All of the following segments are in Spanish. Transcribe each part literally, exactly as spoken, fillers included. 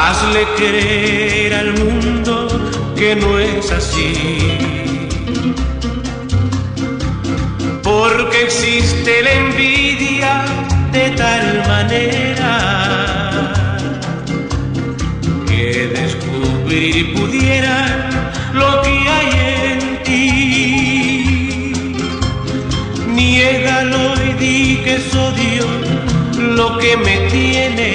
Hazle creer al mundo que no es así, porque existe la envidia de tal manera que descubrir pudieran lo que hay en ti. Niégalo y di que es odio lo que me tiene,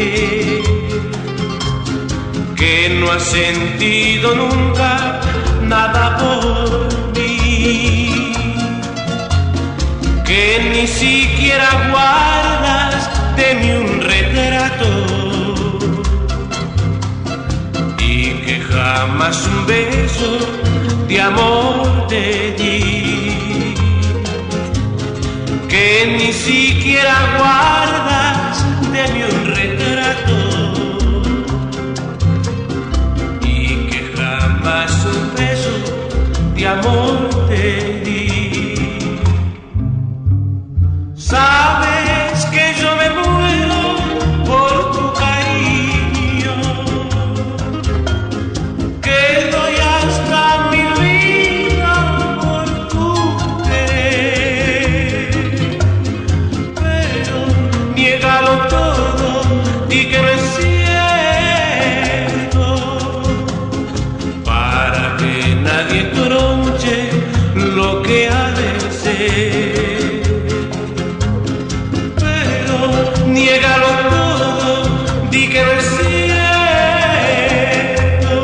que no has sentido nunca nada por mí, que ni siquiera guardas de mí un retrato y que jamás un beso de amor te di, que ni siquiera guardas de mí un retrato y que jamás un beso de amor te di. Sabes que yo me muero por tu cariño, que doy hasta mi vida por tu querer, pero niégalo todo y que no es cierto, para que nadie tronche lo que ha de ser. Niégalo todo, di que no es cierto,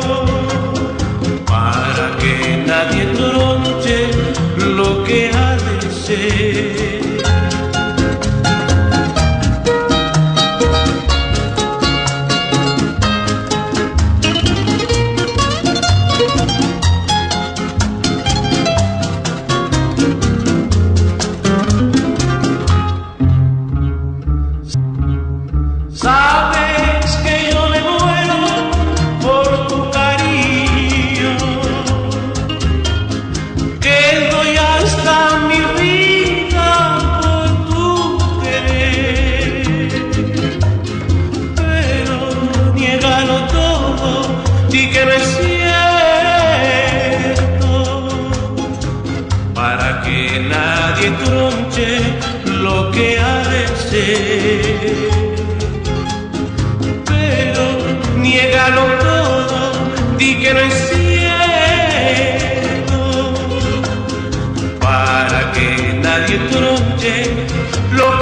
para que nadie tronche lo que ha de ser. Sabes que yo me muero por tu cariño, que doy hasta mi vida por tu querer, pero niégalo todo, di que no es cierto, para que nadie tronche lo que ha de ser. Niégalo todo, di que no es cierto, para que nadie tronche lo